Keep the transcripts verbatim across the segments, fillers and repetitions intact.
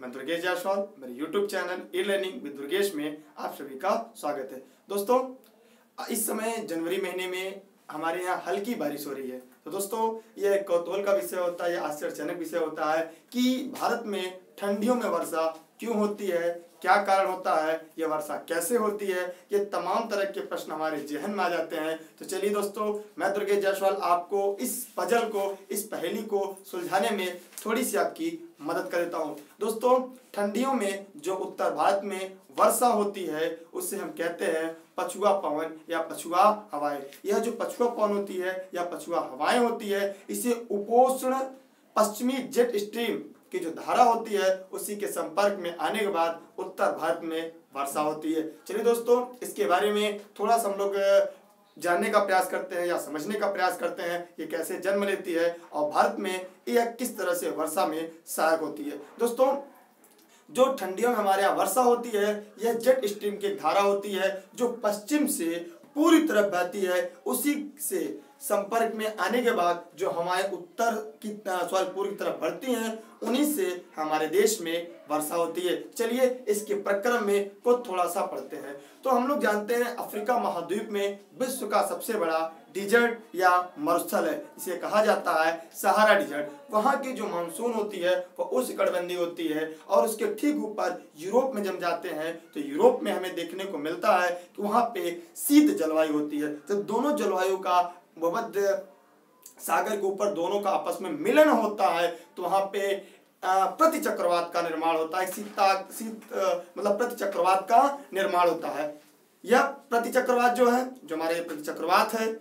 मैं दुर्गेश जायसवाल, मेरे YouTube channel e learning with Durgesh में आप सभी का स्वागत है। दोस्तों, इस समय जनवरी महीने में हमारे यहाँ हल्की बारिश हो रही है। तो दोस्तों, यह कौतूहल का विषय होता है, यह आश्चर्यजनक विषय होता है कि भारत में ठंडियों में वर्षा क्यों होती है, क्या कारण होता है, यह वर्षा कैसे होती है, ये तमाम तरह के प्रश्न हमारे जहन में आ जाते हैं। तो चलिए दोस्तों, मैं दुर्गेश जायसवाल आपको इस पजल को, इस पहेली को सुलझाने में थोड़ी सी आपकी मदद कर देता हूँ। दोस्तों, ठंडियों में जो उत्तर भारत में वर्षा होती है उसे हम कहते हैं पछुआ पवन या पछुआ हवाएं। यह जो पछुआ पवन होती है या पछुआ हवाएं होती है, इसे उपोष्ण पश्चिमी जेट स्ट्रीम की जो धारा होती है उसी के संपर्क में आने के बाद उत्तर भारत में वर्षा होती है। चलिए दोस्तों, इसके बारे में थोड़ा सा हम लोग जानने का प्रयास करते हैं या समझने का प्रयास करते हैं, ये कैसे जन्म लेती है और भारत में यह किस तरह से वर्षा में सहायक होती है। दोस्तों, जो ठंडियों में हमारे यहाँ वर्षा होती है, यह जेट स्ट्रीम की धारा होती है जो पश्चिम से पूरी तरफ बहती है। उसी से संपर्क में आने के बाद जो हमारे उत्तर की सॉरी पूर्व की तरफ बढ़ती हैं, उन्हीं से हमारे देश में वर्षा होती है। चलिए इसके प्रक्रम में को थोड़ा सा पढ़ते हैं। तो हम लोग जानते हैं अफ्रीका महाद्वीप में विश्व का सबसे बड़ा डिजर्ट या मरुस्थल है, इसे कहा जाता है सहारा डिजर्ट। वहाँ की जो मानसून होती है वह उष्णकटिबंधीय होती है और उसके ठीक ऊपर यूरोप में जब जाते हैं तो यूरोप में हमें देखने को मिलता है कि वहाँ पे शीत जलवायु होती है। तो दोनों जलवायु का भूमध्य सागर के ऊपर दोनों का आपस में मिलन होता है, तो वहाँ पे प्रति चक्रवात का निर्माण होता है। शीता शीत मतलब प्रति चक्रवात का निर्माण होता है। यह प्रति चक्रवात जो है, जो हमारे प्रति चक्रवात है,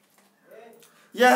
यह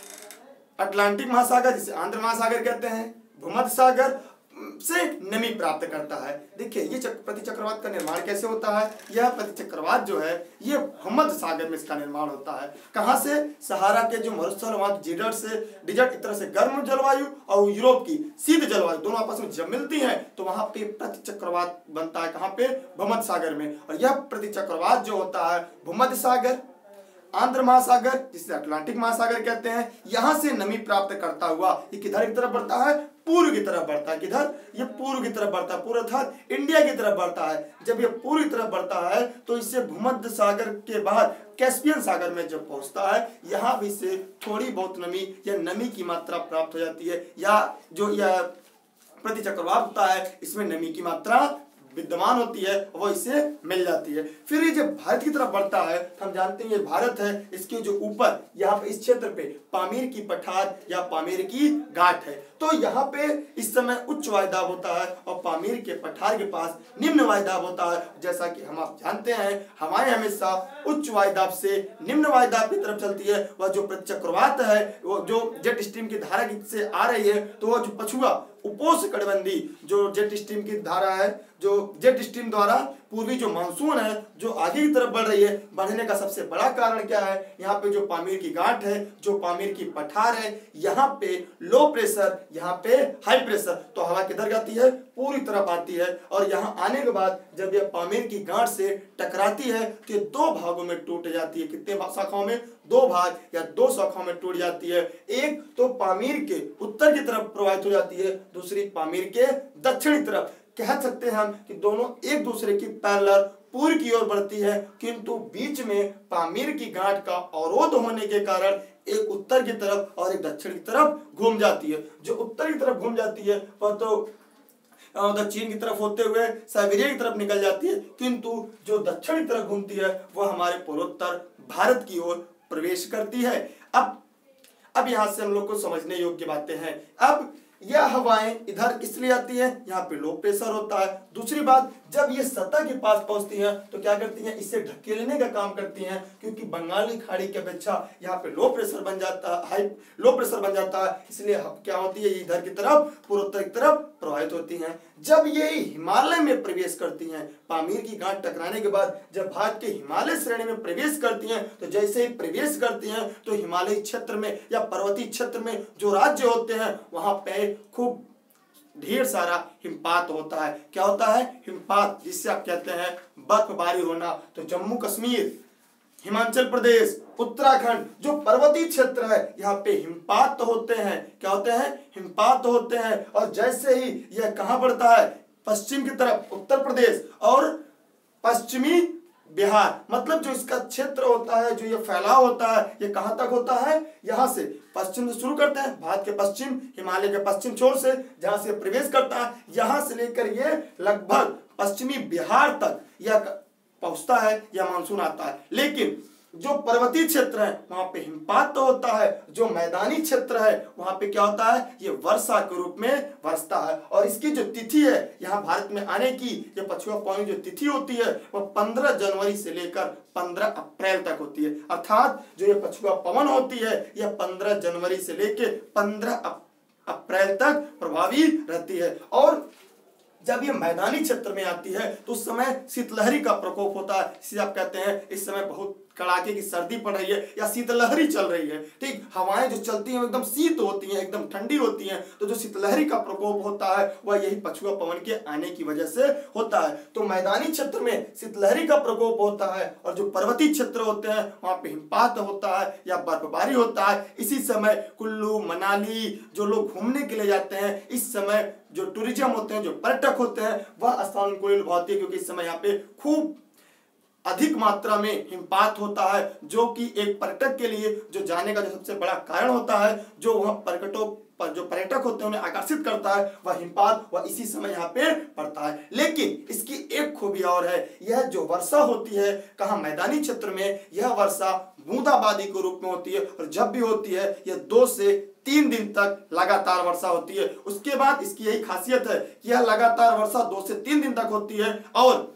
अटलांटिक महासागर जिसे आंध्र महासागर कहते हैं, भूमध्य सागर से नमी प्राप्त करता है। देखिए ये प्रति चक्रवात का निर्माण कैसे होता है। यह प्रति चक्रवात जो है ये भूमध्य सागर में इसका निर्माण होता है। कहाँ से? सहारा के जो मरुस्थल वहाँ डिजर्ट से डिजर्ट एक तरह से गर्म जलवायु और यूरोप की शीत जलवायु दोनों आपस में जब मिलती हैं तो वहाँ पे प्रति चक्रवात बनता है। कहाँ पे? भूमध्य सागर में। और यह प्रति चक्रवात जो होता है भूमध्य सागर, आंध्र महासागर जिसे अटलांटिक महासागर कहते हैं, यहाँ से नमी प्राप्त करता हुआ ये किधर की तरफ बढ़ता है? पूर्व की तरफ बढ़ता है। किधर? ये पूर्व की तरफ बढ़ता है, पूर्व अर्थात इंडिया की तरफ बढ़ता है। जब ये पूर्व की तरफ बढ़ता है तो इससे भूमध्य सागर के बाद कैस्पियन सागर में जब पहुंचता है, यहाँ भी से थोड़ी बहुत नमी या नमी की मात्रा प्राप्त हो जाती है, या जो यह प्रति चक्रवात होता है इसमें नमी की मात्रा विद्यमान होती है, वो इससे मिल जाती है। फिर ये जब भारत की तरफ बढ़ता है, हम जानते हैं ये भारत है, इसके जो ऊपर यहाँ पे इस क्षेत्र पे पामीर की पठार या पामीर की घाट है। तो यहाँ पे इस समय उच्च वायुदाब होता है और पामीर के पठार के पास निम्न वायुदाब होता है। जैसा कि हम आप जानते हैं हवाएं हमेशा उच्च वायुदाब से निम्न वायुदाब की तरफ चलती है। वह जो चक्रवात है वो जो जेट स्ट्रीम की धारा से आ रही है, तो वह जो पछुआ उपोष्णकटिबंधीय जो जेट स्ट्रीम की धारा है, जो जेट स्ट्रीम द्वारा पूर्वी जो मानसून है जो आगे की तरफ बढ़ रही है, बढ़ने का सबसे बड़ा कारण क्या है? यहाँ पे जो पामीर की गांठ है, जो पामीर की पठार है, यहाँ पे लो प्रेशर, यहाँ पे हाई प्रेशर, तो हवा किधर जाती है? पूरी तरफ आती है। और यहाँ आने के बाद जब यह पामीर की गांठ से टकराती है तो ये दो भागों में टूट जाती है। कितने शाखाओं में? दो भाग या दो शाखाओं में टूट जाती है। एक तो पामीर के उत्तर की तरफ प्रवाहित हो जाती है, दूसरी पामीर के दक्षिणी तरफ। कह सकते हैं हम कि दोनों एक दूसरे की पैरेलल पूर्व की ओर बढ़ती है, किंतु बीच में पामीर की गांठ का अवरोध होने के कारण एक उत्तर की तरफ और एक दक्षिण की तरफ घूम जाती है। जो उत्तर की तरफ घूम जाती है वह तो दक्षिण की तरफ होते हुए साइबेरिया की तरफ निकल जाती है, किंतु जो दक्षिण की तरफ घूमती है वह हमारे पूर्वोत्तर भारत की ओर प्रवेश करती है। अब अब यहाँ से हम लोग को समझने योग्य बातें हैं। अब यह हवाएं इधर इसलिए आती है, यहाँ पे लो प्रेशर होता है। दूसरी बात, जब ये सतह के पास पहुंचती हैं तो क्या करती हैं? इसे ढकेलने का काम करती हैं, क्योंकि बंगाली खाड़ी की अपेक्षा यहाँ पे लो प्रेशर बन जाता है, हाई लो प्रेशर बन जाता है, इसलिए क्या होती है? इधर की तरफ पूर्वोत्तर की तरफ प्रवाहित होती हैं। जब ये हिमालय में प्रवेश करती हैं, पामीर की गांठ टकराने के बाद जब भारत के हिमालय श्रेणी में प्रवेश करती हैं, तो जैसे ही प्रवेश करती हैं तो हिमालयी क्षेत्र में या पर्वतीय क्षेत्र में जो राज्य होते हैं वहां पे खूब ढेर सारा हिमपात होता है। क्या होता है? हिमपात, जिससे आप कहते हैं बर्फबारी होना। तो जम्मू कश्मीर हिमाचल प्रदेश, उत्तराखंड जो पर्वतीय क्षेत्र है यहाँ पे हिमपात तो होते हैं। क्या होते हैं? हिमपात तो होते हैं। और जैसे ही यह कहाँ बढ़ता है? पश्चिम की तरफ उत्तर प्रदेश और पश्चिमी बिहार, मतलब जो इसका क्षेत्र होता है, जो ये फैलाव होता है, ये कहाँ तक होता है? यहाँ से पश्चिम से शुरू करते हैं, भारत के पश्चिम, हिमालय के पश्चिम छोर से जहाँ से प्रवेश करता है, यहाँ से लेकर ये लगभग पश्चिमी बिहार तक यह पहुँचता है, यह मानसून आता है। लेकिन जो पर्वतीय क्षेत्र है वहां पे हिमपात तो होता है, जो मैदानी क्षेत्र है वहां पे क्या होता है? ये वर्षा के रूप में बरसता है। और इसकी जो तिथि है यहाँ भारत में आने की, ये पछुआ पवन जो तिथि होती है वह पंद्रह जनवरी से लेकर पंद्रह अप्रैल तक होती है। अर्थात जो ये पछुआ पवन होती है यह पंद्रह जनवरी से लेकर पंद्रह अप्रैल तक प्रभावी रहती है। और जब ये मैदानी क्षेत्र में आती है तो उस समय शीतलहरी का प्रकोप होता है। इसे आप कहते हैं इस समय बहुत कड़ाके की सर्दी पड़ रही है या शीतलहरी चल रही है। ठीक, हवाएं जो चलती हैं एकदम शीत होती हैं, एकदम ठंडी होती हैं। तो जो शीतलहरी का प्रकोप होता है वह यही पछुआ पवन के आने की वजह से होता है। तो मैदानी क्षेत्र में शीतलहरी का प्रकोप होता है और जो पर्वतीय क्षेत्र होते हैं वहां पे हिमपात होता है या बर्फबारी होता है। इसी समय कुल्लू मनाली जो लोग घूमने के लिए जाते हैं, इस समय जो टूरिज्म होते हैं, जो पर्यटक होते हैं, वह स्थान को बहुत है, क्योंकि इस समय यहाँ पे खूब अधिक मात्रा में हिमपात होता है, जो कि एक पर्यटक के लिए जो जाने का जो सबसे बड़ा कारण होता है, जो वह पर्यटकों पर जो पर्यटक होते हैं उन्हें आकर्षित करता है, वह हिमपात वह इसी समय यहाँ पे पड़ता है। लेकिन इसकी एक खूबी और है, यह जो वर्षा होती है कहाँ? मैदानी क्षेत्र में यह वर्षा बूंदाबांदी के रूप में होती है। और जब भी होती है यह दो से तीन दिन तक लगातार वर्षा होती है। उसके बाद इसकी यही खासियत है कि यह लगातार वर्षा दो से तीन दिन तक होती है और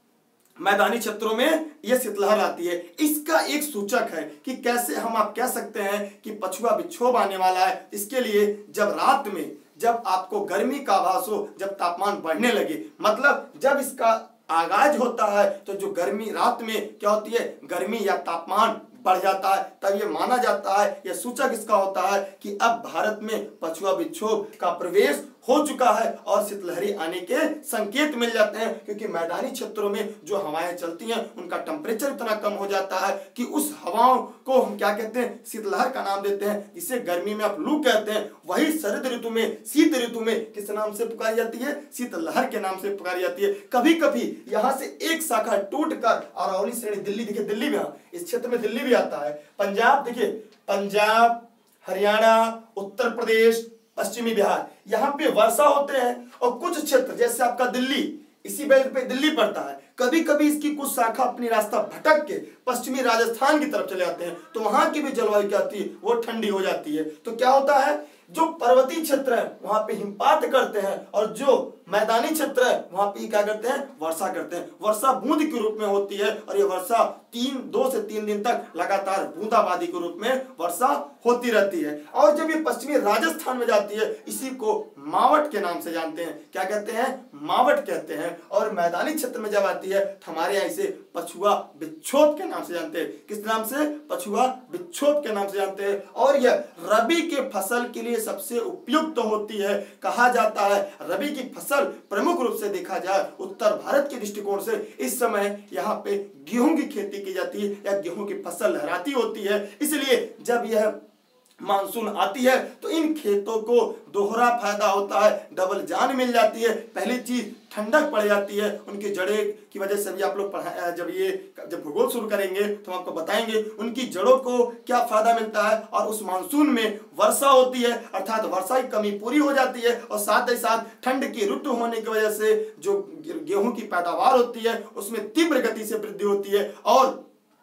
मैदानी क्षेत्रों में यह शीतलहर आती है। इसका एक सूचक है कि कैसे हम आप कह सकते हैं कि पछुआ विक्षोभ आने वाला है। इसके लिए जब रात में जब आपको गर्मी का आभास हो, जब तापमान बढ़ने लगे, मतलब जब इसका आगाज होता है तो जो गर्मी रात में क्या होती है? गर्मी या तापमान बढ़ जाता है। तब ये माना जाता है, यह सूचक इसका होता है कि अब भारत में पछुआ विक्षोभ का प्रवेश हो चुका है और शीतलहरी आने के संकेत मिल जाते हैं। क्योंकि मैदानी क्षेत्रों में जो हवाएं चलती हैं उनका टेम्परेचर इतना कम हो जाता है कि उस हवाओं को हम क्या कहते हैं? शीतलहर का नाम देते हैं, जिसे गर्मी में आप लू कहते हैं। वही शरद ऋतु में, शीत ऋतु में किस नाम से पुकारी जाती है? शीतलहर के नाम से पुकारी जाती है। कभी कभी यहाँ से एक शाखा टूट कर अरावली श्रेणी, दिल्ली, देखिए दिल्ली में, इस क्षेत्र में दिल्ली भी आता है, पंजाब, देखिए पंजाब, हरियाणा, उत्तर प्रदेश, पश्चिमी बिहार, यहाँ पे वर्षा होते हैं। और कुछ क्षेत्र जैसे आपका दिल्ली, इसी बेल्ट पे दिल्ली पड़ता है, कभी कभी इसकी कुछ शाखा अपनी रास्ता भटक के पश्चिमी राजस्थान की तरफ चले जाते हैं, तो वहां की भी जलवायु क्या होती है? वो ठंडी हो जाती है। तो क्या होता है? जो पर्वतीय क्षेत्र है वहां पे हिमपात करते हैं और जो मैदानी क्षेत्र है वहां पे क्या करते हैं? वर्षा करते हैं। वर्षा बूंद के रूप में होती है और ये वर्षा तीन दो से तीन दिन तक लगातार बूंदाबांदी के रूप में वर्षा होती रहती है। और जब ये पश्चिमी राजस्थान में जाती है, इसी को मावट के नाम से जानते हैं। क्या कहते हैं? मावट कहते हैं। और मैदानी क्षेत्र में जब आती है तो हमारे यहाँ इसे पछुआ विक्षोभ के नाम से जानते हैं। किस नाम से? पछुआ विक्षोभ के नाम से जानते हैं। और यह रबी के फसल के लिए सबसे उपयुक्त होती है। कहा जाता है रबी की फसल प्रमुख रूप से देखा जाए उत्तर भारत के दृष्टिकोण से, इस समय यहाँ पे गेहूं की खेती की जाती है या गेहूं की फसल लहराती होती है। इसलिए जब यह मानसून आती है तो इन खेतों को दोहरा फायदा होता है, डबल जान मिल जाती है। पहली चीज ठंडक पड़ जाती है, उनकी जड़ें की वजह से भी आप लोग पढ़ा जब ये जब भूगोल शुरू करेंगे तो हम आपको बताएंगे उनकी जड़ों को क्या फायदा मिलता है। और उस मानसून में वर्षा होती है, अर्थात वर्षा की कमी पूरी हो जाती है और साथ ही साथ ठंड की ऋतु होने की वजह से जो गेहूं की पैदावार होती है उसमें तीव्र गति से वृद्धि होती है। और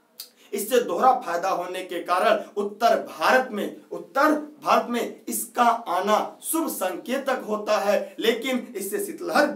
इससे दोहरा फायदा होने के कारण उत्तर भारत में उत्तर भारत में इसका आना शुभ संकेतक होता है। लेकिन इससे शीतलहर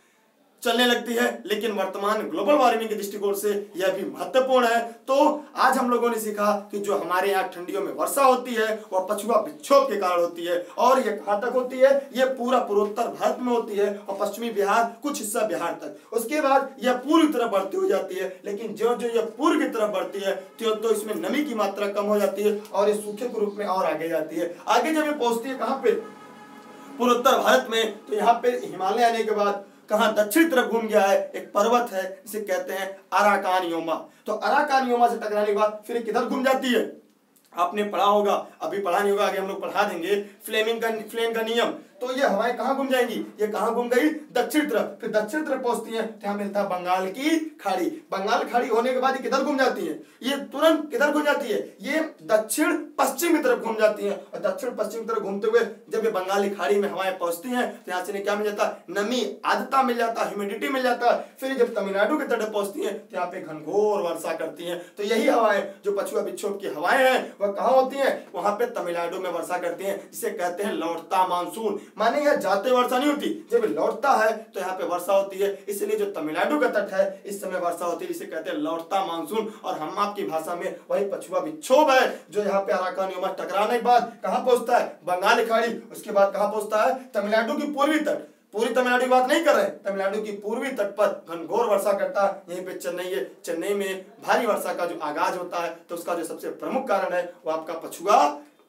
चलने लगती है, लेकिन वर्तमान ग्लोबल वार्मिंग के दृष्टिकोण से यह भी महत्वपूर्ण है। तो आज हम लोगों ने सीखा कि जो हमारे यहाँ ठंडियों में वर्षा होती है वह पछुआ विक्षोभ के कारण होती है। और यह कहाँ तक होती है? यह पूरा पूर्वोत्तर भारत में होती है और पश्चिमी बिहार, कुछ हिस्सा बिहार तक। उसके बाद यह पूर्व की तरफ बढ़ती हो जाती है। लेकिन जो जो यह पूर्व की तरफ बढ़ती है तो, तो इसमें नमी की मात्रा कम हो जाती है और ये सूखे के रूप में और आगे जाती है। आगे जब ये पहुंचती है कहाँ पे? पूर्वोत्तर भारत में, तो यहाँ पे हिमालय आने के बाद कहाँ दक्षिण तरफ घूम गया है, एक पर्वत है जिसे कहते हैं अराकानियोमा। तो अराकानियोमा से टकराने के बाद फिर किधर घूम जाती है, आपने पढ़ा होगा, अभी पढ़ा नहीं होगा, आगे हम लोग पढ़ा देंगे, फ्लेमिंग का फ्लेम का नियम। तो ये हवाएं कहाँ घूम जाएंगी, ये कहाँ घूम गई, दक्षिण तरफ। फिर दक्षिण तरफ पहुंचती हैं तो यहाँ मिलता है बंगाल की खाड़ी। बंगाल खाड़ी होने के बाद ये किधर घूम जाती है, ये तुरंत किधर घूम जाती है, ये दक्षिण पश्चिम की तरफ घूम जाती है। और दक्षिण पश्चिम की तरफ घूमते हुए जब ये बंगाली खाड़ी में हवाएं पहुंचती हैं तो यहाँ से क्या मिल जाता है, नमी, आर्द्रता मिल जाता है, ह्यूमिडिटी मिल जाता है। फिर जब तमिलनाडु के तट पहुंचती है तो यहाँ पे घनघोर वर्षा करती है। तो यही हवाएं जो पछुआ विक्षोभ की हवाएं हैं वह कहाँ होती है, वहां पे तमिलनाडु में वर्षा करती हैं, जिसे कहते हैं लौटता मानसून। माने यहाँ जाते वर्षा नहीं होती, जब लौटता है तो यहाँ पे वर्षा होती है। इसलिए जो तमिलनाडु का तट है इस समय वर्षा होती है, जिसे कहते हैं लौटता मानसून। और हम आपकी भाषा में वही पछुआ विक्षोभ है जो यहाँ पे अराकानियोमा टकराने के बाद कहाँ पहुंचता है, बंगाल खाड़ी। उसके बाद कहाँ पहुंचता है, तमिलनाडु की पूर्वी तट। पूरी तमिलनाडु की बात नहीं कर रहे, तमिलनाडु की पूर्वी तट पर घनघोर वर्षा करता है। यहीं पे चेन्नई है, चेन्नई में भारी वर्षा का जो आगाज होता है तो उसका जो सबसे प्रमुख कारण है वो आपका पछुआ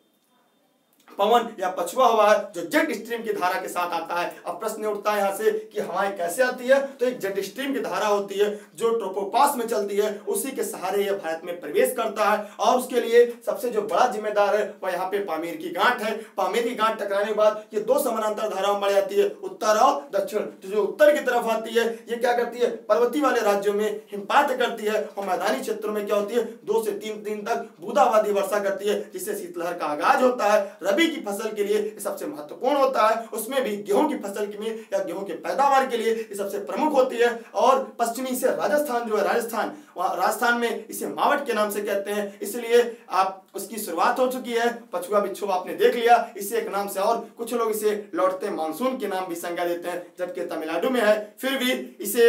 पवन या पछुआ हवा है जो जेट स्ट्रीम की धारा के साथ आता है। अब प्रश्न उठता है यहाँ से कि हवाएं कैसे आती है, तो एक जेट स्ट्रीम की धारा होती है जो ट्रोपोपास में चलती है, उसी के सहारे यह भारत में प्रवेश करता है। और उसके लिए सबसे जो बड़ा जिम्मेदार है वह यहाँ पे पामीर की गांठ है। पामीर की गांठ टकराने के बाद ये दो समानांतर धाराओं में बढ़ जाती है, उत्तर और दक्षिण। तो जो उत्तर की तरफ आती है ये क्या करती है, पर्वतीय वाले राज्यों में हिमपात करती है, और मैदानी क्षेत्रों में क्या होती है, दो से तीन दिन तक बूंदाबांदी वर्षा करती है, जिससे शीतलहर का आगाज होता है। रबी की फसल के लिए ये सबसे महत्वपूर्ण होता है, उसमें भी गेहूं की फसल के लिए या गेहूं के पैदावार के लिए ये सबसे प्रमुख होती है। और पश्चिमी से राजस्थान जो है, राजस्थान वहाँ राजस्थान में इसे मावट के नाम से कहते हैं, इसलिए आप उसकी शुरुआत हो चुकी है। पछुआ विक्षोभ आपने देख लिया, इसे एक नाम से, और कुछ लोग इसे लौटते मानसून के नाम भी संज्ञा देते हैं, जबकि तमिलनाडु में है। फिर भी इसे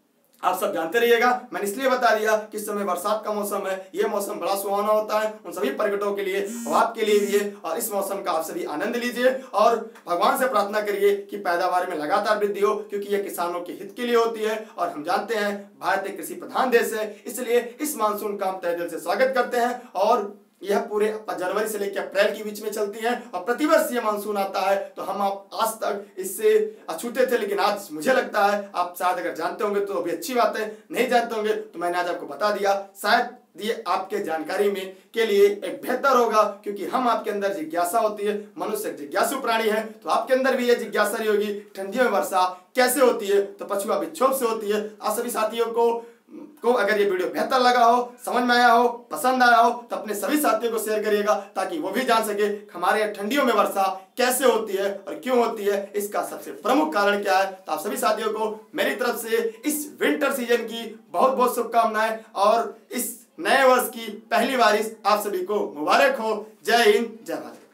आप सब जानते रहिएगा। मैंने इसलिए बता दिया कि इस समय बरसात का मौसम है, ये मौसम बड़ा सुहाना होता है उन सभी पर्यटकों के लिए और आपके लिए भी है। और इस मौसम का आप सभी आनंद लीजिए और भगवान से प्रार्थना करिए कि पैदावार में लगातार वृद्धि हो, क्योंकि ये किसानों के हित के लिए होती है। और हम जानते हैं भारत एक कृषि प्रधान देश है, इसलिए इस मानसून का हम तहे दिल से स्वागत करते हैं। और यह पूरे जनवरी से लेकर अप्रैल के बीच में चलती है और प्रतिवर्ष ये मानसून आता है। तो हम आप आज तक इससे अछूते थे, लेकिन आज मुझे लगता है आप शायद अगर जानते होंगे तो भी अच्छी बात है, नहीं जानते होंगे तो मैंने आज आपको बता दिया। शायद ये आपके जानकारी में के लिए एक बेहतर होगा, क्योंकि हम आपके अंदर जिज्ञासा होती है, मनुष्य जिज्ञासु प्राणी है, तो आपके अंदर भी ये जिज्ञासा रही होगी ठंडियों में वर्षा कैसे होती है, तो पछुआ विक्षोभ से होती है। आप सभी साथियों को को अगर ये वीडियो बेहतर लगा हो, समझ में आया हो, पसंद आया हो, तो अपने सभी साथियों को शेयर करिएगा, ताकि वो भी जान सके हमारे यहाँ ठंडियों में वर्षा कैसे होती है और क्यों होती है, इसका सबसे प्रमुख कारण क्या है। तो आप सभी साथियों को मेरी तरफ से इस विंटर सीजन की बहुत बहुत शुभकामनाएं और इस नए वर्ष की पहली बारिश आप सभी को मुबारक हो। जय हिंद, जय भारत।